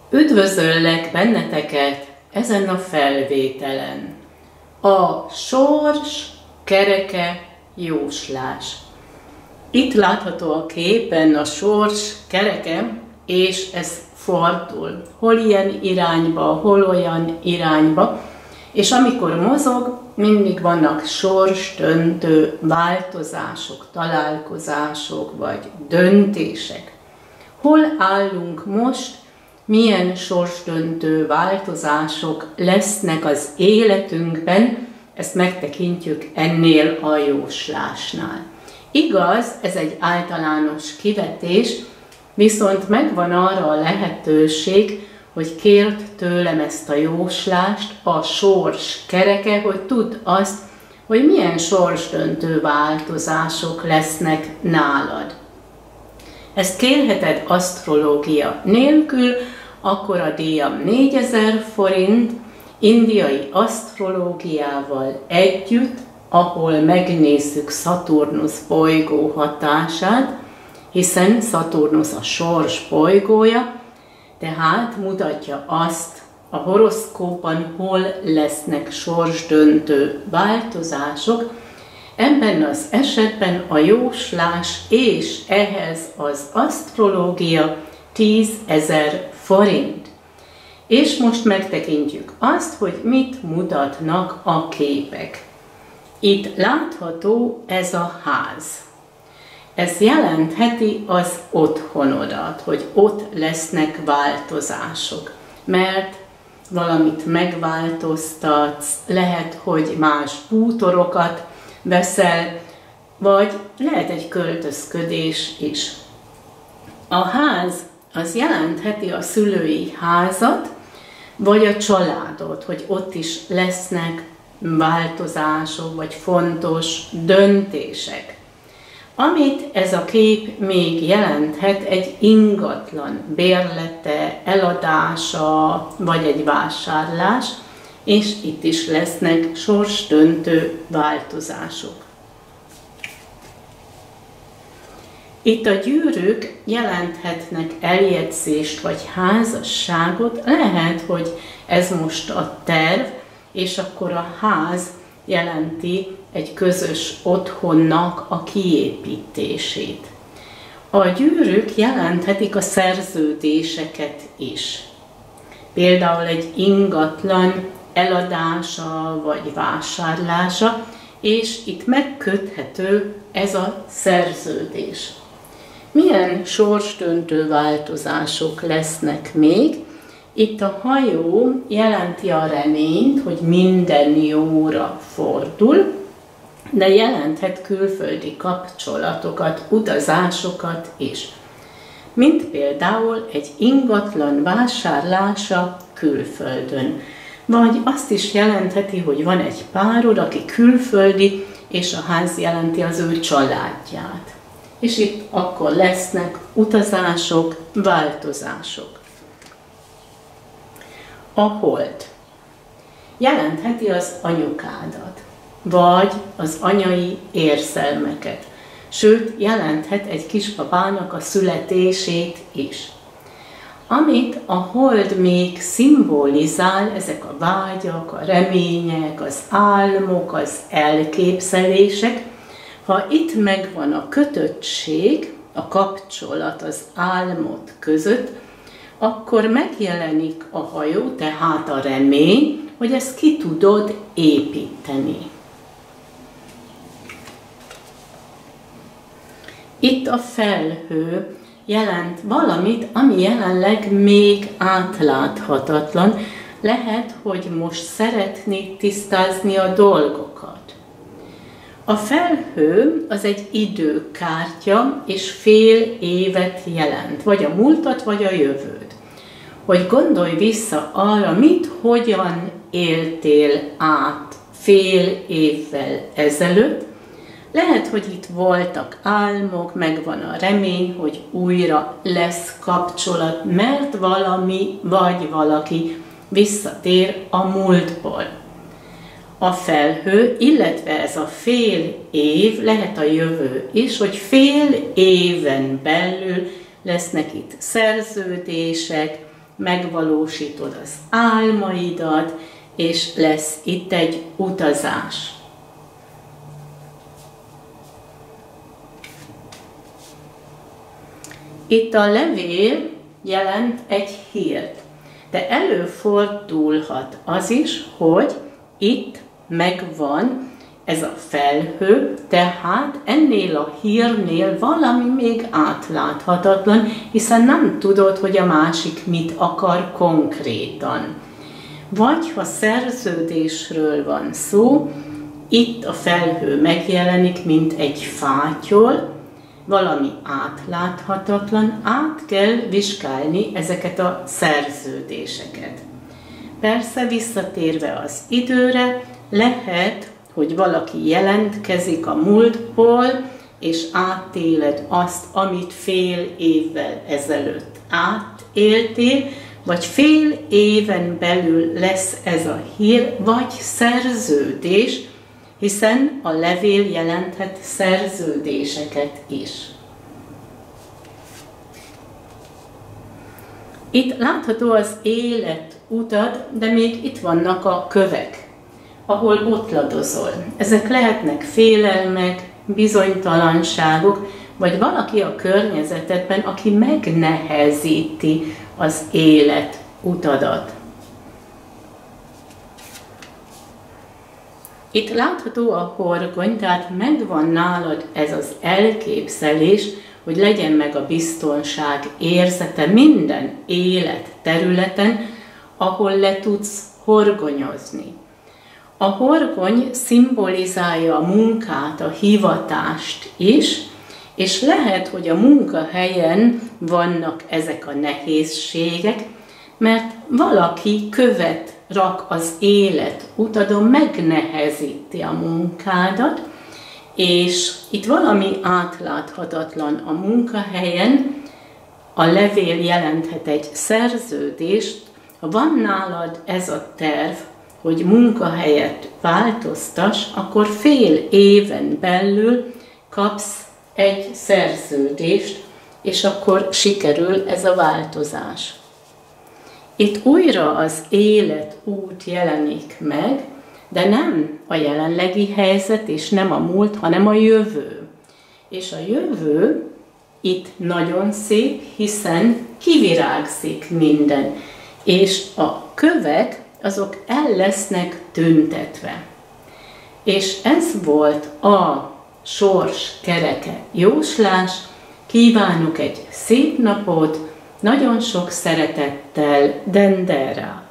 Üdvözöllek benneteket ezen a felvételen. A sors kereke jóslás. Itt látható a képen a sors kereke, és ez fordul. Hol ilyen irányba, hol olyan irányba. És amikor mozog, mindig vannak sorsdöntő változások, találkozások vagy döntések. Hol állunk most, milyen sorsdöntő változások lesznek az életünkben, ezt megtekintjük ennél a jóslásnál. Igaz, ez egy általános kivetés, viszont megvan arra a lehetőség, hogy kért tőlem ezt a jóslást a sors kereke, hogy tudd azt, hogy milyen sorsdöntő változások lesznek nálad. Ezt kérheted asztrológia nélkül, akkor a díjam 4000 forint, indiai asztrológiával együtt, ahol megnézzük Szaturnusz bolygó hatását, hiszen Szaturnusz a sors bolygója, tehát mutatja azt a horoszkóban, hol lesznek sorsdöntő változások. Ebben az esetben a jóslás és ehhez az asztrológia 10 000 forint. És most megtekintjük azt, hogy mit mutatnak a képek. Itt látható ez a ház. Ez jelentheti az otthonodat, hogy ott lesznek változások, mert valamit megváltoztatsz, lehet, hogy más bútorokat veszel, vagy lehet egy költözködés is. A ház az jelentheti a szülői házat, vagy a családot, hogy ott is lesznek változások, vagy fontos döntések. Amit ez a kép még jelenthet, egy ingatlan bérlete, eladása, vagy egy vásárlás, és itt is lesznek sorsdöntő változások. Itt a gyűrűk jelenthetnek eljegyzést vagy házasságot, lehet, hogy ez most a terv, és akkor a ház jelenti egy közös otthonnak a kiépítését. A gyűrűk jelenthetik a szerződéseket is. Például egy ingatlan eladása vagy vásárlása, és itt megköthető ez a szerződés. Milyen sorsdöntő változások lesznek még? Itt a hajó jelenti a reményt, hogy minden jóra fordul, de jelenthet külföldi kapcsolatokat, utazásokat is. Mint például egy ingatlan vásárlása külföldön. Vagy azt is jelentheti, hogy van egy párod, aki külföldi, és a ház jelenti az ő családját. És itt akkor lesznek utazások, változások. A hold jelentheti az anyukádat, vagy az anyai érzelmeket, sőt, jelenthet egy kisbabának a születését is. Amit a hold még szimbolizál, ezek a vágyak, a remények, az álmok, az elképzelések, ha itt megvan a kötöttség, a kapcsolat az álmod között, akkor megjelenik a hajó, tehát a remény, hogy ezt ki tudod építeni. Itt a felhő jelent valamit, ami jelenleg még átláthatatlan. Lehet, hogy most szeretnéd tisztázni a dolgokat. A felhő az egy időkártya, és fél évet jelent, vagy a múltat, vagy a jövőt. Hogy gondolj vissza arra, mit, hogyan éltél át fél évvel ezelőtt. Lehet, hogy itt voltak álmok, megvan a remény, hogy újra lesz kapcsolat, mert valami vagy valaki visszatér a múltból. A felhő, illetve ez a fél év, lehet a jövő is, hogy fél éven belül lesznek itt szerződések, megvalósítod az álmaidat, és lesz itt egy utazás. Itt a levél jelent egy hírt, de előfordulhat az is, hogy itt megvan ez a felhő, tehát ennél a hírnél valami még átláthatatlan, hiszen nem tudod, hogy a másik mit akar konkrétan. Vagy ha szerződésről van szó, itt a felhő megjelenik, mint egy fátyol, valami átláthatatlan, át kell vizsgálni ezeket a szerződéseket. Persze visszatérve az időre, lehet, hogy valaki jelentkezik a múltból, és átéled azt, amit fél évvel ezelőtt átéltél, vagy fél éven belül lesz ez a hír, vagy szerződés, hiszen a levél jelenthet szerződéseket is. Itt látható az életutad, de még itt vannak a kövek, ahol botladozol. Ezek lehetnek félelmek, bizonytalanságok, vagy valaki a környezetedben, aki megnehezíti az életutadat. Itt látható a horgony, tehát megvan nálad ez az elképzelés, hogy legyen meg a biztonság érzete minden életterületen, ahol le tudsz horgonyozni. A horgony szimbolizálja a munkát, a hivatást is, és lehet, hogy a munkahelyen vannak ezek a nehézségek, mert valaki követ rak az életutadon, megnehezíti a munkádat, és itt valami átláthatatlan a munkahelyen, a levél jelenthet egy szerződést, ha van nálad ez a terv, hogy munkahelyet változtass, akkor fél éven belül kapsz egy szerződést, és akkor sikerül ez a változás. Itt újra az életút jelenik meg, de nem a jelenlegi helyzet, és nem a múlt, hanem a jövő. És a jövő itt nagyon szép, hiszen kivirágzik minden, és a kövek azok el lesznek tüntetve. És ez volt a sors kereke jóslás. Kívánok egy szép napot, nagyon sok szeretettel, Dendera.